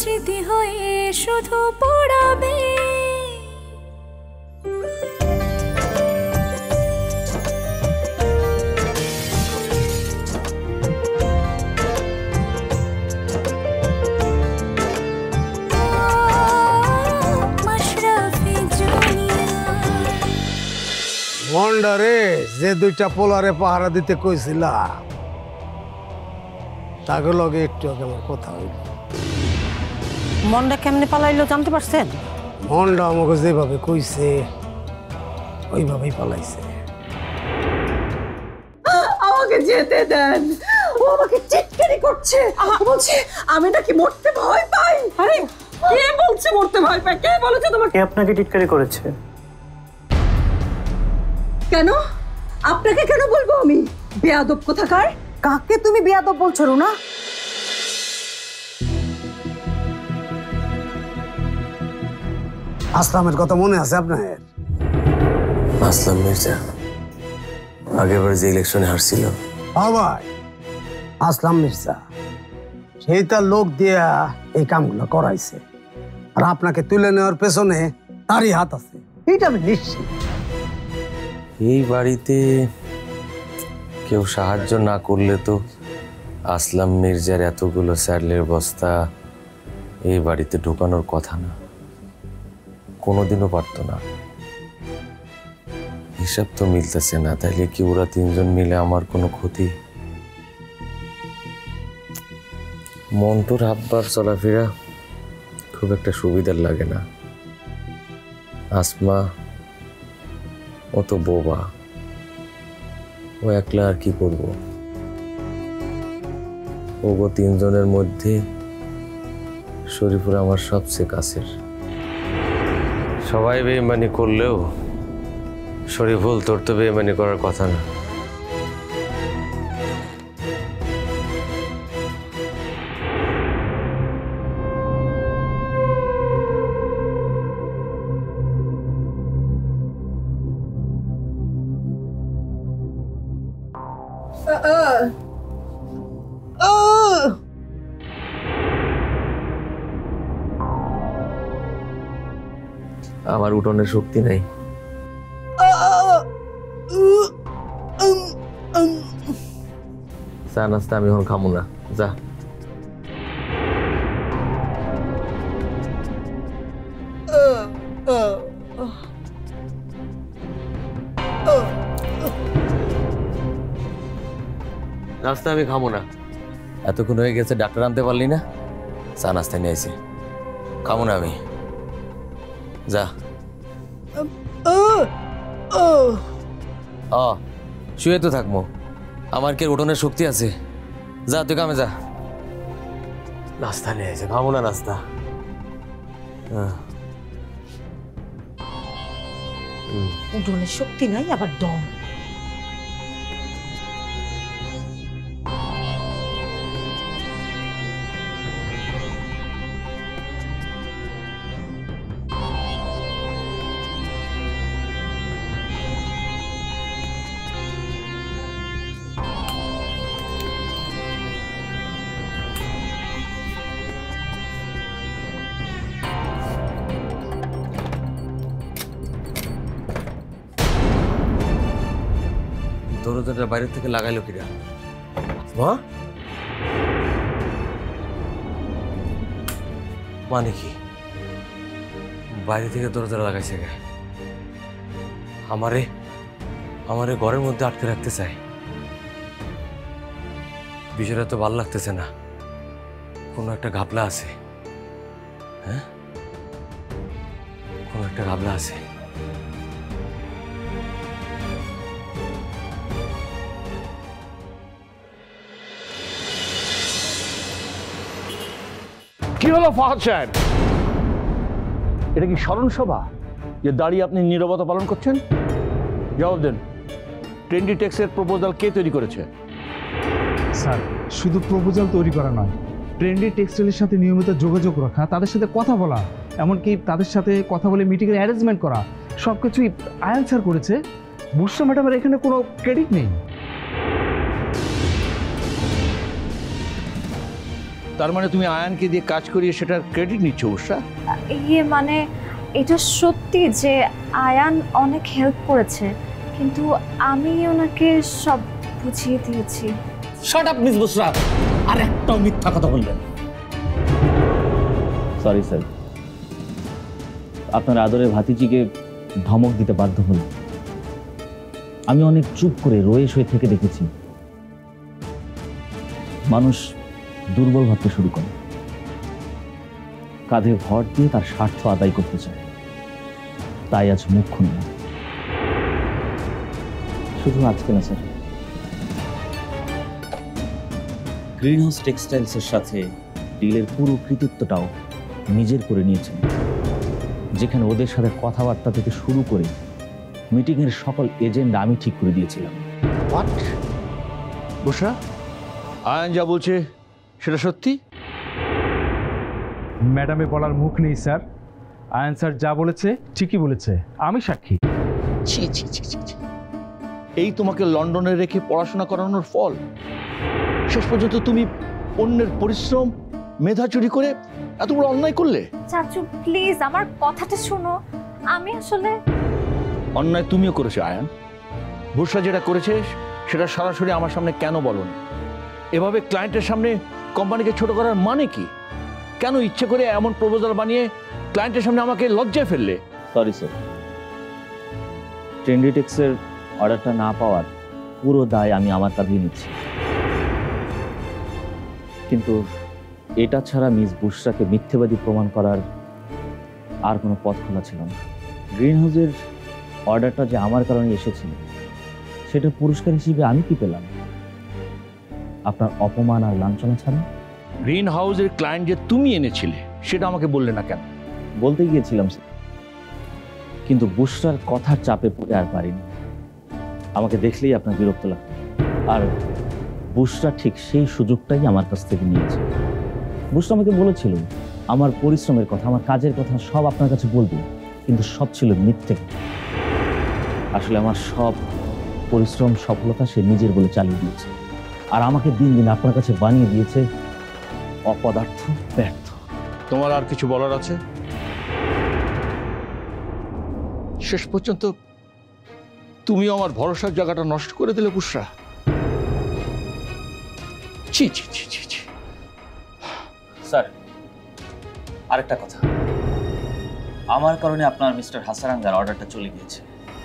স্মৃতি হয়ে শুধু পড়াবে। মন্ডারে যে দুইটা পোলারে পাহারা দিতে কইছিলা তাকে লগে একটু আগে আমার কথা হইল। মন্ডা কেমনে পালাইলো জানতে পারছেন? মন্ডা আমাকে যেভাবে কইছে ওইভাবেই পালাইছে। আমাকে যেতে দেন, ও আমাকে চিৎকারি করছে, বলছে আমি নাকি মরতে ভয় পাই। আরে কে বলছে মরতে ভয় পাই? কে বলেছে তোমাকে? আপনাকে টিটকারি করেছে। কেন? আপনাকে কেন বলবো আমি? বেয়াদব কোথাকার। কাকে তুমি বেয়াদব বলছো রুনা? আসলামের কথা মনে আছে আপনার? আসলাম মির্জা আগেরবার যে ইলেকশনে হারছিল। ভাই আসলাম মির্জা সেই তার লোক দিয়া এই কামগুলো করাইছে, আর আপনাকে তুলে নেওয়ার পেছনে তারই হাত আছে, এইটা আমি নিশ্চিত। এই বাড়িতে কেউ সাহায্য না করলে তো আসলাম মির্জার এতগুলো স্যারলের বস্তা এই বাড়িতে ঢোকানোর কথা না, কোনোদিনও পারতো না। হিসাব তো মিলতেছে না, তাইলে কি ওরা তিনজন মিলে আমার কোনো ক্ষতি? মন্টুর আব্বার চলাফেরা খুব একটা সুবিধার লাগে না। আসমা ও তো বোবা, ও একলা আর কি করবো? ওগো তিনজনের মধ্যে শরীফুর আমার সবচেয়ে কাছের। সবাই বেইমানি করলেও শরীফুল তোর তো বেইমানি করার কথা না। আমার উঠোনের শক্তি নাই। চা নাস্তা আমি এখন খামু না, যা। নাস্তা আমি খামো না, এতক্ষণ হয়ে গেছে ডাক্তার আনতে পারলি না, চা নাস্তা নিয়ে আইছি, খামো না আমি, যা। শুয়ে তো থাকবো, আমার কি উঠোনের শক্তি আছে? যা তুই কামে যা। নাস্তা নিয়ে আইছে, খামো না নাস্তা। উঠোনের শক্তি নাই আবার দম। দরজাটা বাইরে থেকে লাগাইলো কিরা? মা মানে কি বাইরে থেকে দরজাটা লাগাইছে গে? আমারে ঘরের মধ্যে আটকে রাখতে চাই। বিষয়টা তো ভালো লাগতেছে না, কোনো একটা ঘাপলা আছে। হ্যাঁ, কোনো একটা ঘাপলা আছে। কি হলো ফাহাদ সাহেব? এটা কি স্মরণ সভা যে দাঁড়িয়ে আপনি নীরবতা পালন করছেন? জবাব দেন, ট্রেন্ডি টেক্সের প্রপোজাল কে তৈরি করেছে? স্যার, শুধু প্রপোজাল তৈরি করা নয়, ট্রেন্ডি টেক্সটাইলের সাথে নিয়মিত যোগাযোগ রাখা, তাদের সাথে কথা বলা, এমনকি তাদের সাথে কথা বলে মিটিংয়ের অ্যারেঞ্জমেন্ট করা, সব কিছুই আয়ান স্যার করেছে। বুসরা ম্যাডামের এখানে কোনো ক্রেডিট নেই। তার মানে তুমি আয়ানকে দিয়ে কাজ করিয়ে সেটার ক্রেডিট নিচ্ছ উষা? ইয়ে মানে এটা সত্যি যে আয়ান অনেক হেল্প করেছে, কিন্তু আমি ওনাকে সব বুঝিয়ে দিয়েছি। শাট আপ মিস বুশরা, আর একটাও মিথ্যা কথা বলবেন। সরি স্যার, আপনার আদরের ভাতিজিকে ধমক দিতে বাধ্য হলাম। আমি অনেক চুপ করে রয়ে সয়ে থেকে দেখেছি মানুষ দুর্বল ভাবতে শুরু করে, কাঁধে ভর দিয়ে তার স্বার্থ আদায় করতে চায়, তাই আজ মুখ খুললাম। শুধু আজকে না স্যার, গ্রিন হাউস টেক্সটাইলসের সাথে ডিলের পুরো কৃতিত্বটাও নিজের করে নিয়েছেন, যেখানে ওদের সাথে কথাবার্তা থেকে শুরু করে মিটিংয়ের সকল এজেন্ডা আমি ঠিক করে দিয়েছিলাম। হোয়াট? বুশরা, আয়ান যা বলছে সেটা সত্যি? ম্যাডামে বলার মুখ নেই স্যার। আয়ান স্যার যা বলেছে ঠিকই বলেছে, আমি সাক্ষী। ছি ছি ছি ছি ছি। এই তোমাকে লন্ডনে রেখে পড়াশোনা করানোর ফল, শেষ পর্যন্ত তুমি অন্যের পরিশ্রম মেধা চুরি করে এত বড় অন্যায় করলে। চাচু প্লিজ আমার কথাটা শোনো, আমি আসলে অন্যায় তুমিও করেছো আয়ান। বুশরা যেটা করেছে সেটা সরাসরি আমার সামনে কেন বলনি? এভাবে ক্লায়েন্টের সামনে কোম্পানিকে ছোট করার মানে কি? কেন ইচ্ছে করে এমন প্রপোজাল বানিয়ে ক্লায়েন্টের সামনে আমাকে লজ্জায় ফেললে? সরি স্যার, ট্রেন্ডিটেক্সের অর্ডারটা না পাওয়ার পুরো দায় আমি আমার কাঁধেই নিচ্ছি, কিন্তু এটা ছাড়া মিস বুশরাকে মিথ্যেবাদী প্রমাণ করার আর কোনো পথ খোলা ছিল না। গ্রিন হাউসের অর্ডারটা যে আমার কারণে এসেছিল, সেটা পুরস্কার হিসেবে আমি কি পেলাম? আপনার অপমান আর লাঞ্ছনা ছাড়া। গ্রিন হাউসের ক্লায়েন্ট যে তুমি এনেছিলে সেটা আমাকে বললে না কেন? বলতে গিয়েছিলাম স্যার, কিন্তু বুশরার কথার চাপে পড়ে আর পারিনি। আমাকে দেখলেই আপনার বিরক্ত লাগতো, আর বুশরা ঠিক সেই সুযোগটাই আমার কাছ থেকে নিয়েছে। বুশরা আমাকে বলেছিল আমার পরিশ্রমের কথা, আমার কাজের কথা সব আপনার কাছে বলবে, কিন্তু সব ছিল মিথ্যে। আসলে আমার সব পরিশ্রম সফলতা সে নিজের বলে চালিয়ে দিয়েছে, আর আমাকে দিন দিন আপনার কাছে বানিয়ে দিয়েছে অপদার্থ, ব্যর্থ। তোমার আর কিছু বলার আছে? শেষ পর্যন্ত তুমি আমার ভরসার জায়গাটা নষ্ট করে দিলে বুশরা। ছি ছি ছি ছি ছি। স্যার, আরেকটা কথা, আমার কারণে আপনার মিস্টার হাসারাঙ্গার অর্ডারটা চলে গিয়েছে,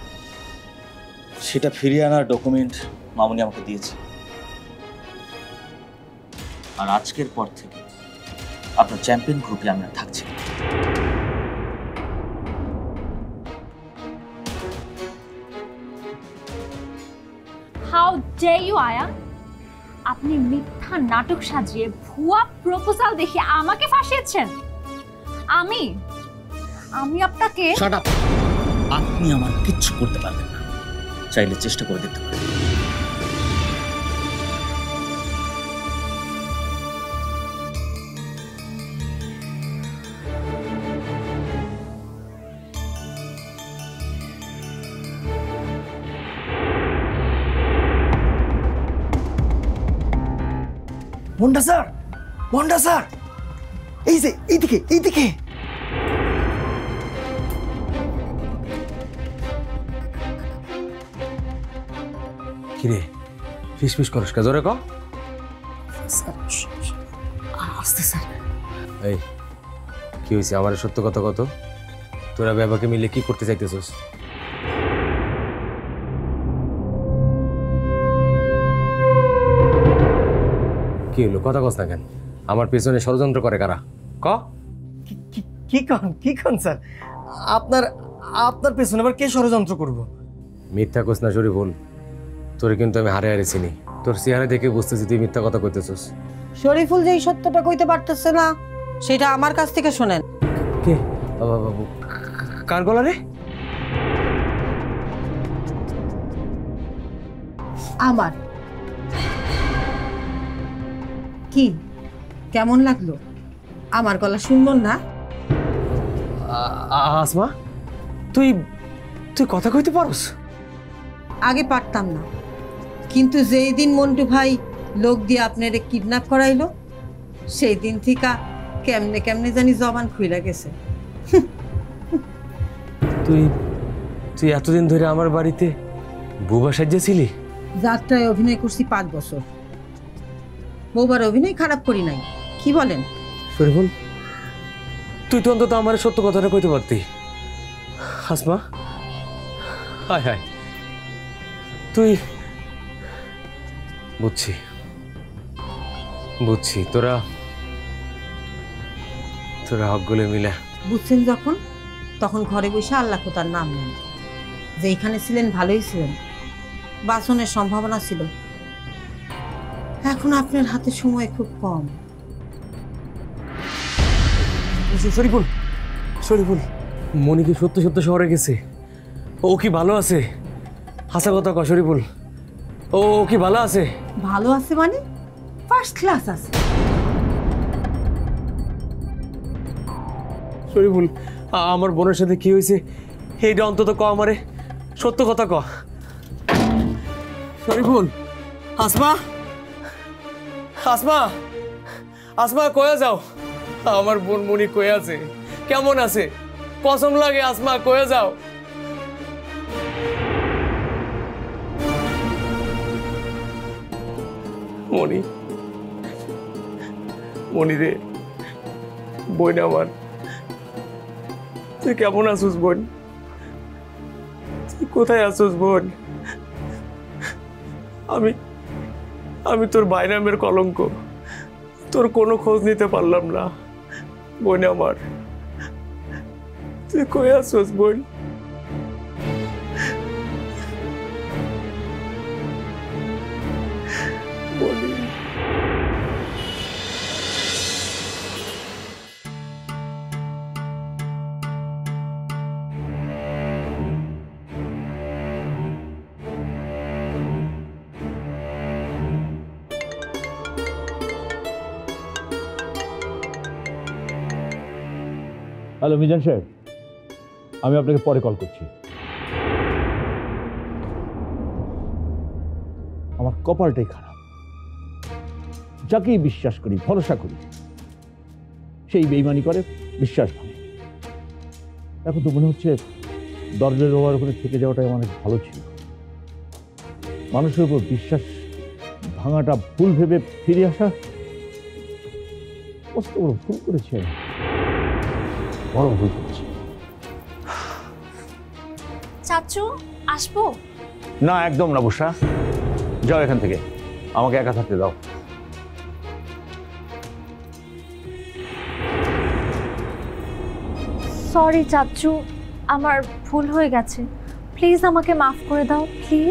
সেটা ফিরিয়ে আনার ডকুমেন্ট মামুনি আমাকে দিয়েছে। আর আজকের পর থেকে আপনার চ্যাম্পিয়ন গ্রুপে আমি আর থাকছি না। হাউ ডে ইউ আয়ান, আপনি মিথ্যা নাটক সাজিয়ে ভুয়া প্রপোজাল দেখে আমাকে ফাঁসিয়েছেন। আমি আপনাকে শাট আপ! আপনি আমার কিচ্ছু করতে পারবেন না, চাইলে চেষ্টা করে দেখতে পারেন। মন্ডা স্যার, মন্ডা স্যার, এই যে এইদিকে এইদিকে। কিরে ফিস করস কা? জোরে ক। আস্তে স্যার। এই কি হয়েছে? আমার সত্য কথা কত? তোরা বাবাকে মিলে কি করতে চাইতেছস? কি হলো? কথা কস না কেন? আমার পেছনে ষড়যন্ত্র করে কারা? ক। কি কন স্যার? আপনার পেছনে আবার কে ষড়যন্ত্র করব? মিথ্যা কস না শরীফুল, তোরে কিন্তু আমি হারে চিনি। তোর চেহারা দেখে বুঝতেছি তুই মিথ্যা কথা কইতেছস। শরীফুল যেই সত্যটা কইতে পারতেছে না, সেটা আমার কাছ থেকে শোনেন। কে? কার গলা রে? আমার। কি কেমন লাগলো? আমার গলা শুনবেন না? আসমা, তুই কথা কইতে পারোস? আগে পারতাম না, কিন্তু যেই দিন মন্টু ভাই লোক দিয়ে আপনারে কিডন্যাপ করাইলো, সেই দিন থেকে কেমনে কেমনে জানি জবান খুইলা গেছে। তুই তুই এতদিন ধরে আমার বাড়িতে বুবা সাজিয়েছিলি? যাত্রায় অভিনয় করছি 5 বছর, বউবার অভিনয় খারাপ করি নাই, কি বলেন? শরীফুল, তুই তো অন্তত আমার সত্য কথাটা কইতে পারতি। আসমা, হায় হায়, তুই বুঝছি বুঝছি, তোরা হকগুলো মিলে বুঝছেন যখন, তখন ঘরে বসে আল্লাহ তার নাম নেন। যেইখানে ছিলেন ভালোই ছিলেন, বাঁচনের সম্ভাবনা ছিল। এখন আপনার হাতে সময় খুব কম। শরীফুল, শরীফুল, মনি কি সত্য সত্য শহরে গেছে? ও কি ভালো আছে? হাসা কথা ক শরীফুল, ও কি ভালো আছে? ভালো আছে মানে ফার্স্ট ক্লাস আছে। শরীফুল, আমার বোনের সাথে কি হয়েছে এইটা অন্তত ক আমারে, সত্য কথা ক শরীফুল। আসমা, আসমা, আসমা, কয়ে যাও আমার বোন মনি কয়ে আছে, কেমন আছে? কসম লাগে আসমা, কয়ে যাও। মনি, মনি রে, বোন আমার, তুই কেমন আছিস বোন? তুই কোথায় আছিস বোন? আমি তোর ভাই নামের কলঙ্ক, তোর কোনো খোঁজ নিতে পারলাম না বোন আমার। তুই কই আছিস বোন? বলি হ্যালো মিজান সাহেব, আমি আপনাকে পরে কল করছি। আমার কপালটাই খারাপ, যাকেই বিশ্বাস করি, ভরসা করি, সেই বেইমানি করে, বিশ্বাস ভাঙে। এখন তো মনে হচ্ছে দরজার রোবার ওখানে থেকে যাওয়াটাই অনেক ভালো ছিল। মানুষের উপর বিশ্বাস ভাঙাটা ভুল ভেবে ফিরে আসা কষ্ট বড় ভুল করেছে, বড় ভুল করেছে। চাচু, আসবো? না, একদম না বুসা, যাও এখান থেকে, আমাকে একা থাকতে দাও। সরি চাচু, আমার ভুল হয়ে গেছে, প্লিজ আমাকে মাফ করে দাও প্লিজ।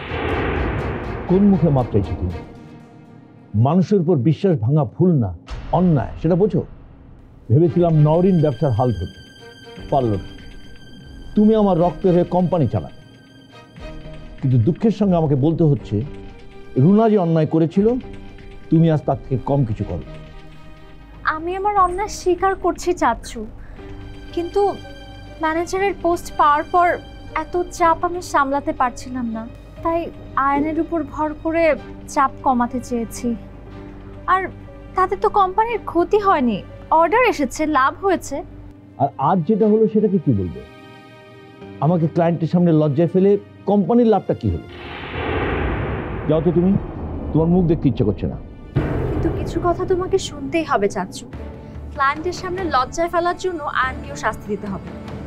কোন মুখে মাপ চাইছো তুমি? মানুষের উপর বিশ্বাস ভাঙা ভুল না, অন্যায়, সেটা বোঝো। ভেবেছিলাম নওরিন ব্যবসার হাল ধরবে, পারল না। তুমি আমার রক্তের হয়ে কোম্পানি চালাবে, কিন্তু দুঃখের সঙ্গে আমাকে বলতে হচ্ছে রুনা যে অন্যায় করেছিল, তুমি আজ তার থেকে কম কিছু করো। আমি আমার অন্যায় স্বীকার করছি চাচু, কিন্তু ম্যানেজারের পোস্ট পাওয়ার পর এত চাপ আমি সামলাতে পারছিলাম না, তাই আয়নের উপর ভর করে চাপ কমাতে চেয়েছি। আর তাতে তো কোম্পানির ক্ষতি হয়নি, অর্ডার এসেছে, লাভ হয়েছে। আর আজ যেটা হলো সেটাকে কি বলবে? আমাকে ক্লায়েন্টের সামনে লজ্জায় ফেলে কোম্পানির লাভটা কি হলো? যাও তো তুমি, তোমার মুখ দেখতে ইচ্ছে করছে না। কিন্তু কিছু কথা তোমাকে শুনতেই হবে চাচু, ক্লায়েন্টের সামনে লজ্জায় ফেলার জন্য আয়নকেও শাস্তি দিতে হবে।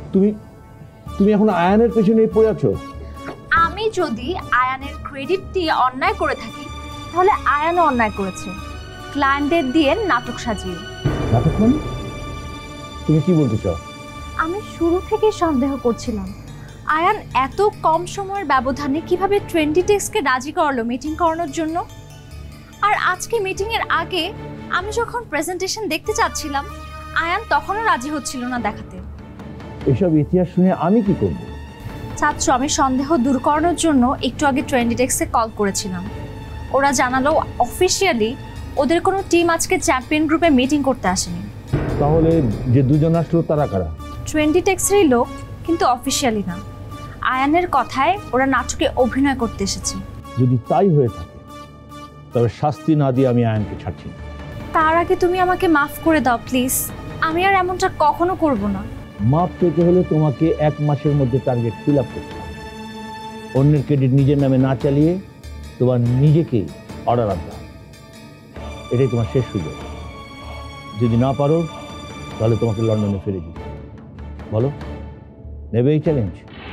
তুমি এখন আয়ানের পেছনে পড়ে আছো। আমি যদি আয়ানের ক্রেডিট দিয়ে অন্যায় করে থাকি, তাহলে আয়ানও অন্যায় করেছে, ক্লায়েন্টদের দিয়ে নাটক সাজিয়ে। নাটক মানে? তুমি কি বলতে চাও? আমি শুরু থেকে সন্দেহ করছিলাম আয়ান এত কম সময়ের ব্যবধানে কিভাবে ট্রেন্ডিটেক্সকে রাজি করালো মিটিং করানোর জন্য। আর আজকে মিটিংয়ের আগে আমি যখন প্রেজেন্টেশন দেখতে চাচ্ছিলাম, আয়ান তখনও রাজি হচ্ছিল না দেখাতে। এসব ইতিহাস শুনে আমি কি করব? চাচ্ছ, আমি সন্দেহ দূর করানোর জন্য একটু আগে ট্রেন্ডিটেক্সে কল করেছিলাম। ওরা জানালো অফিসিয়ালি ওদের কোনো টিম আজকে চ্যাম্পিয়ন গ্রুপে মিটিং করতে আসেনি। তাহলে যে দুজন আসলো তারা কারা? ট্রেন্ডিটেক্সেরই লোক, কিন্তু অফিসিয়ালি না। আয়ানের কথায় ওরা নাটকে অভিনয় করতে এসেছে। যদি তাই হয়ে থাকে, তবে শাস্তি না দিয়ে আমি আয়ানকে ছাড়ছি না। তার আগে তুমি আমাকে মাফ করে দাও প্লিজ। আমি আর এমনটা কখনো করব না। মাপ পেতে হলে তোমাকে 1 মাসের মধ্যে টার্গেট ফিল আপ করতে হবে। অন্যের ক্রেডিট নিজের নামে না চালিয়ে তোমার নিজেকে অর্ডার আনতে হবে। এটাই তোমার শেষ সুযোগ। যদি না পারো তাহলে তোমাকে লন্ডনে ফিরে যেতে হবে। বলো, নেবে এই চ্যালেঞ্জ?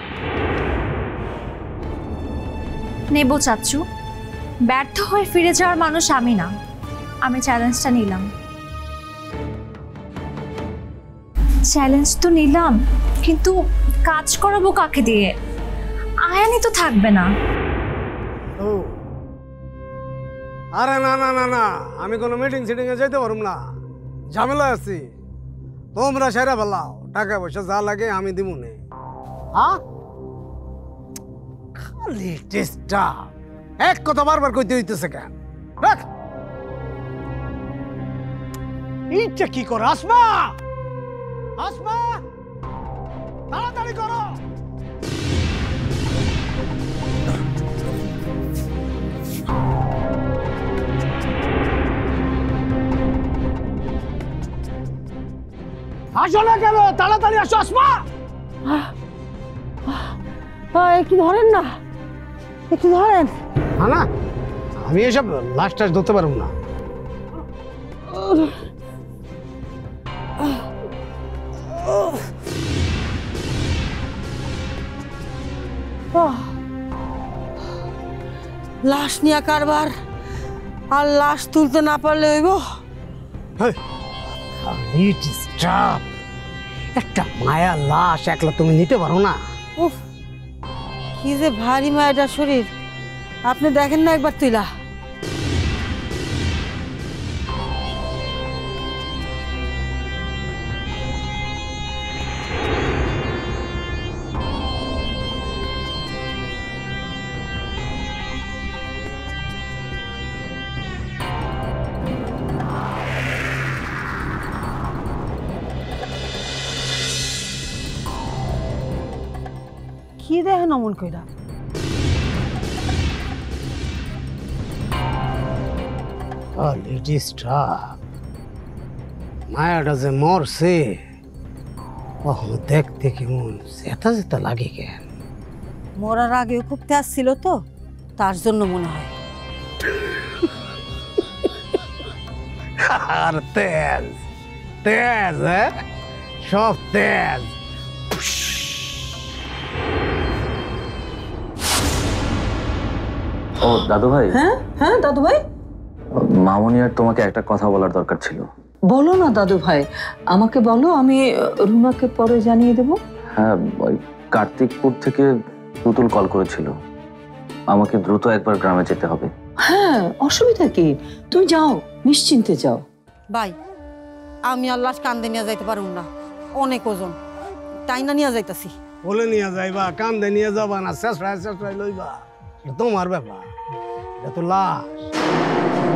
নেব চাচ্চু। ব্যর্থ হয়ে ফিরে যাওয়ার মানুষ আমি না। আমি চ্যালেঞ্জটা নিলাম। চ্যালেঞ্জ তো নিলাম, কিন্তু কাজ করাবো কাকে দিয়ে? আয়ানি তো থাকবে না। ও আরে না না না না, আমি কোনো মিটিং সিটিংয়ে যেতে পারব না, ঝামেলা আছি। তোমরা সেরা ফেলাও, টাকা পয়সা যা লাগে আমি দিব নে। হ্যাঁ, খালি ডিস্টার্ব। এক কথা বারবার কইতে হইতেছে কেন? রাখ এইটা কি করো? আসমা, আসমা, তাড়াতাড়ি করো। আসো না কেন? তাড়াতাড়ি আসো আসমা। একটু ধরেন না, একটু ধরেন। না, আমি এসব লাস্ট টাচ ধরতে পারবো না। লাশ নিয়ে কারবার, আর লাশ তুলতে না পারলে হইব। একটা মায়া লাশ একলা তুমি নিতে পারো না? উফ, কি যে ভারী মায়াটা শরীর। আপনি দেখেন না একবার তুইলা। কি দেখেন অমন কইরা? মায়াটা যে মরছে, দেখতে কেমন জেতা জেতা লাগে কেন? মরার আগে খুব তেজ ছিল তো, তার জন্য মনে হয়। আর তেজ তেজ, সব তেজ। ও দাদু ভাই। হ্যাঁ হ্যাঁ দাদু ভাই, মামনি আর তোমাকে একটা কথা বলার দরকার ছিল। বলো না দাদু ভাই, আমাকে বলো, আমি রুনাকে পরে জানিয়ে দেব। হ্যাঁ, ওই কার্তিকপুর থেকে পুতুল কল করেছিল, আমাকে দ্রুত একবার গ্রামে যেতে হবে। হ্যাঁ, অসুবিধা কি? তুমি যাও, নিশ্চিন্তে যাও। ভাই, আমি আর লাশ কান্দে নিয়ে যাইতে পারুম না, অনেক ওজন। তাই না নিয়ে যাইতাছি। বলে নিয়ে যাইবা, কান্দে নিয়ে যাবা না, শেষরায় শেষরায় লইবা, এটা তোমার ব্যাপার, এটা তো লাশ।